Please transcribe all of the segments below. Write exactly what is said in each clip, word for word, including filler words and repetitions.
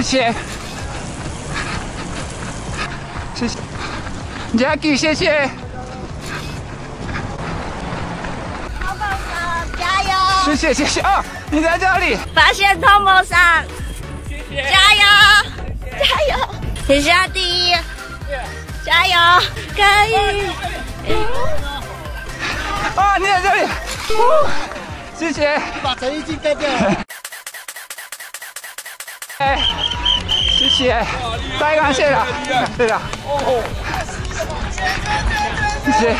谢，谢谢 ，Jackie， 谢谢。 泡泡上加油！ 谢谢谢谢哦，你在这里。 发现汤泡上，谢谢，加油，加油，天下第一，加油，可以。 啊，你在这里，哦，谢谢。 把陈奕迅干掉了。 哎，谢谢，太感谢了，感谢了。哦，谢谢。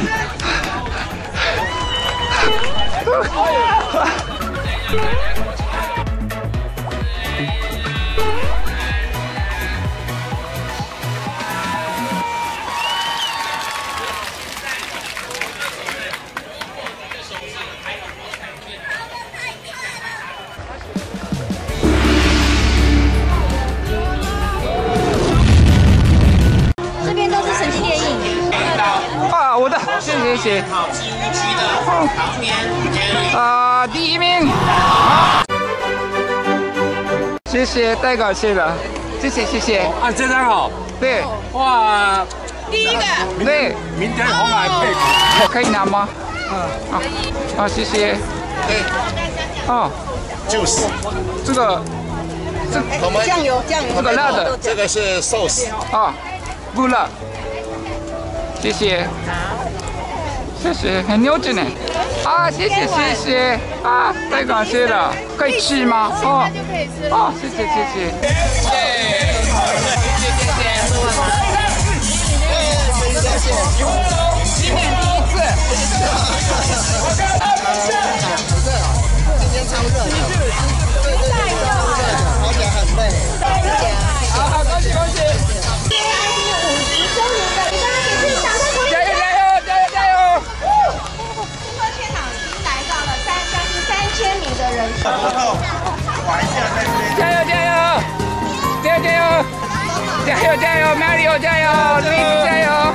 这边都是神奇电影。 啊，我的，谢谢谢谢。啊，第一名。谢谢，太感谢了，谢谢谢谢。 啊，这张好。 对。 哇。 第一个。 对。 明天红海配。 我可以拿吗？嗯。啊，啊，谢谢。 对。 哦。 就是。 这个。这酱油酱油。 这个辣的。 这个是寿司。 啊，不辣。谢谢。谢谢，很优质呢。啊，谢谢谢谢啊，太感谢了，可以吃吗？哦，哦，谢谢谢谢。谢谢谢谢。今年第一次。 今天超热的。而且很累。 好好，恭喜恭喜。 五十周年的，大家给自己掌声鼓励。 加油加油加油加油！ 今天现场已经来到了三将近三千名的人数。 玩一下在这边。 加油加油！加油加油！加油加油 ，Mario 加油 ，Luis 加油！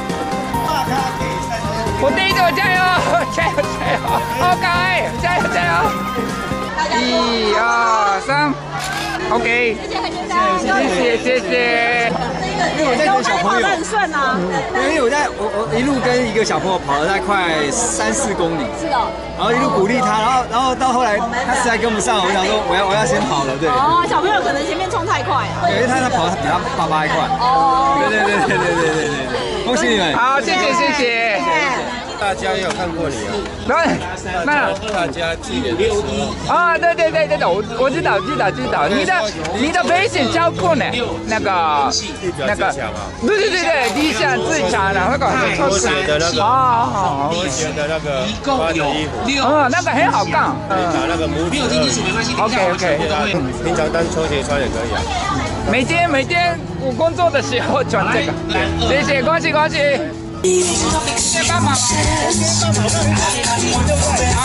我第一个加油！加油加油！好可爱！加油加油！一二三 ，OK。谢谢谢谢谢谢。 因为我在跟小朋友，很顺啊。因为我在我我一路跟一个小朋友跑了大概快三四公里，是的。然后一路鼓励他，然后然后到后来他实在跟不上，我想说我要我要先跑了，对。 哦，小朋友可能前面冲太快了。 对，因为他他跑比他爸爸还快。哦。对对对对对对对对。恭喜你们！ 好，谢谢谢谢。 大家也有看过你啊？ 对，那大家记得六一啊，对对对对对，我我知道知道知道，你的你的背景超酷呢，那个那个，对对对对，理想自强，然后那个拖鞋的那个， 啊， 拖鞋的那个穿的衣服， 哦，那个很好看， 可以打那个拇指二 ，OK OK， 平常当拖鞋穿也可以啊。 每天每天我工作的时候穿这个，谢谢，恭喜恭喜。先帮忙，先帮忙，我就会啊，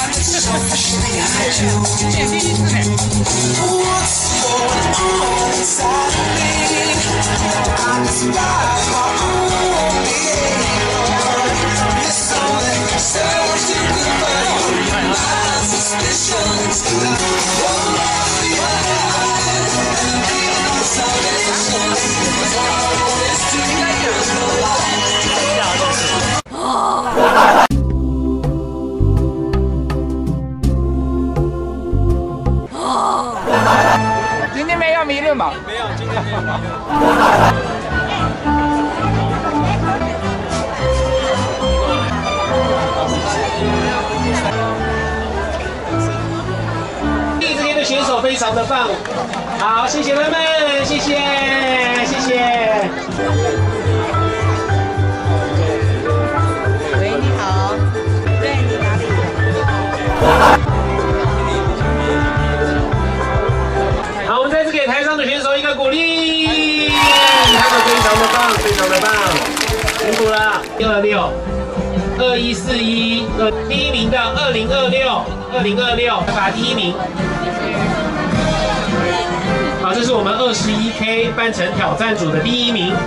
今年第一次呢。今天没有迷路吗？ 没有，今天没有迷路。 这边的选手非常的棒，好，谢谢他们，谢谢，谢谢。 喂，你好，对你哪里？ 好，我们再次给台上的选手一个鼓励，他们非常的棒，非常的棒，辛苦了，六二六。二一四一，呃，第一名的二零二六，二零二六，把第一名。好，这是我们二十一 K 半程挑战组的第一名。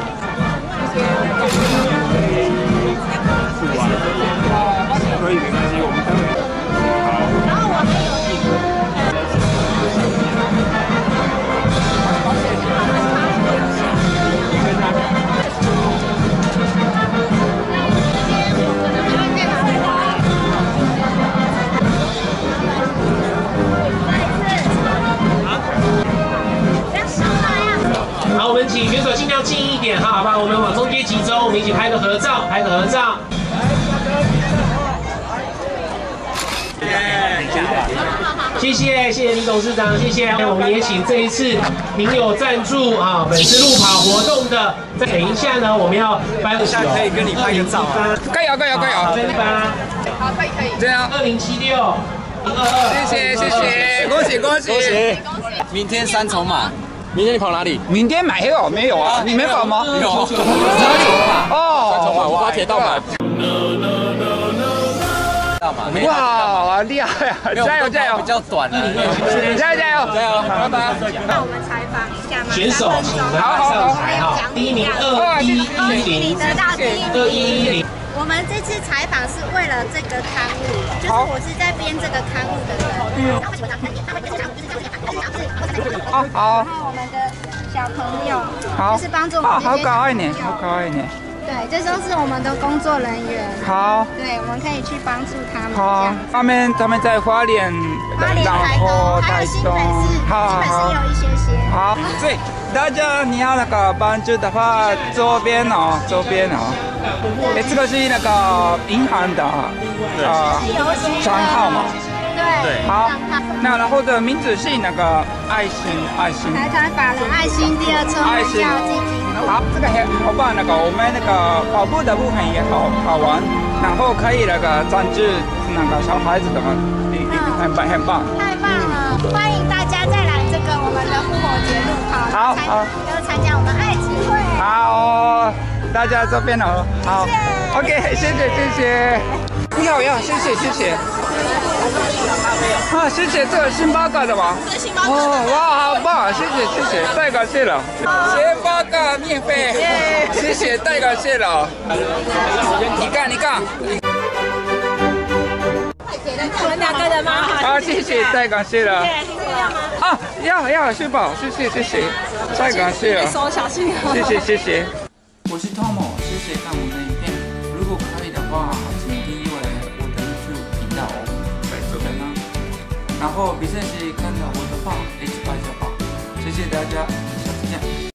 可以，没关系，我们可以。 然后我们有。 来合照。谢谢，谢谢李董事长，谢谢。我们也请这一次您有赞助啊本次路跑活动的，再等一下呢，我们要颁下可以跟你拍个照啊！ 加油加油加油！ 分发。 好，可以可以。这样。 二零七六，零二二。 谢谢谢谢，恭喜恭喜恭喜！ 明天三重马，明天你跑哪里？ 明天买有没有啊？你没跑吗？ 有。 哪里？哦， 三重马，我发铁道版。 哇，厉害呀！加油加油！ 比较短的， 加油加油加油！拜拜。 那我们采访一下嘛， 选手请来上台哈，第一名二一一零， 得到第一名。 二一一零。 我们这次采访是为了这个刊物，就是我是在编这个刊物的人。嗯。 好好。 然后我们的小朋友， 好， 就是帮助我们这些好可爱呢，好可爱呢。 对，这都是我们的工作人员。 好。 对，我们可以去帮助他们。 好，他们他们在花莲， 花莲、台东，还有新北市，新北市有一些些。 好，所以大家你要那个帮助的话，左边哦，左边哦。哎，这个是那个银行的啊账号嘛？ 对。 好，那然后的名字是那个爱心爱心。 财团法人爱心第二春欢笑基金。 好，这个很好棒，那个我们那个跑步的部分也好好玩，然后可以那个赞助那个小孩子的，很棒很棒。 太棒了！欢迎大家再来这个我们的复活节路跑， 好，好， 要参加我们爱智慧。 好，大家这边哦，好 ，OK， 谢谢谢谢，要要谢谢谢谢。啊，谢谢，这个星巴克的吗？ 是星巴克。 哦，哇，好棒，谢谢谢谢，太感谢了。星巴克免费，谢谢，太感谢了。你看你看。 我们两个人吗？ 好，谢谢，太感谢了。 要吗？ 啊，要要，去吧，谢谢谢谢，太感谢了。 手小心。 谢谢谢谢。我是 Tomo， 谢谢看我的影片，如果可以的话，请订阅我的 YouTube 频道哦。然后别忘记看到我的话，一起拍照吧，谢谢大家，下次见。